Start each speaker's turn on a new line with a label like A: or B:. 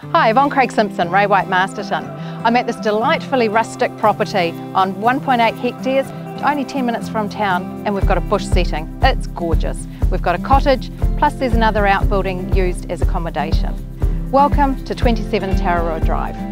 A: Hi, Yvonne Craig-Simpson, Ray White Masterton. I'm at this delightfully rustic property on 1.8 hectares, only 10 minutes from town, and we've got a bush setting. It's gorgeous. We've got a cottage, plus there's another outbuilding used as accommodation. Welcome to 27 Tararua Drive.